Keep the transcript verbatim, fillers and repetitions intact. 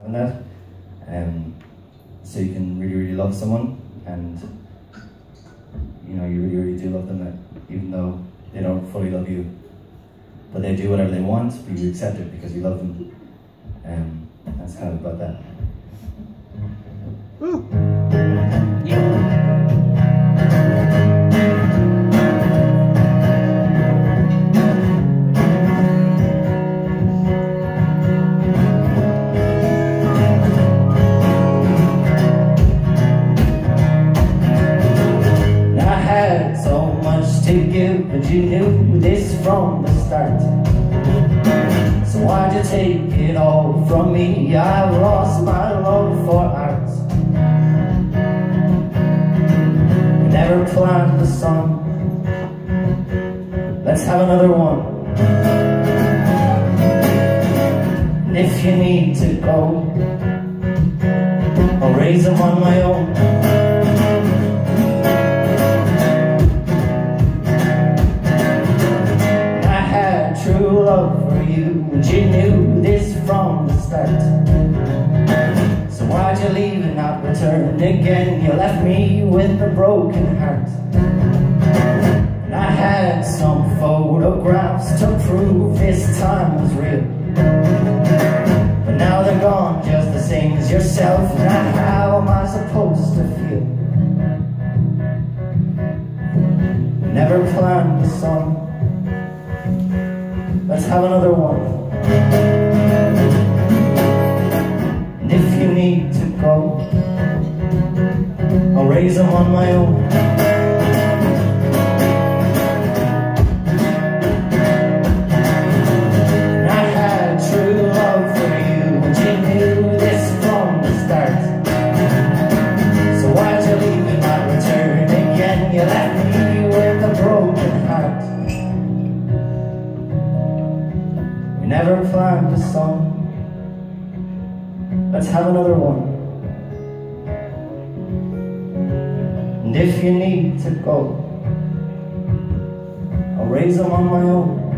and that. Um, so you can really, really love someone, and you know, you really, really do love them, even though they don't fully love you. But they do whatever they want, but you accept it because you love them. Um, that's kind of about that. Ooh. Yeah. To give, but you knew this from the start. So why'd you take it all from me? I've lost my love for art. We never planned the song. Let's have another one. And if you need to go, I'll raise them on my own. True love for you, and you knew this from the start. So why'd you leave and not return again? You left me with a broken heart. And I had some photographs to prove this time was real, but now they're gone just the same as yourself. Now how am I supposed to feel? We never planned the song. Let's have another one. And if you need to go, I'll raise them on my own. And I had true love for you, and you knew this from the start. So why'd you leave and not return again? You left me with a broken heart. Never planned a song. Let's have another one. And if you need to go, I'll raise them on my own.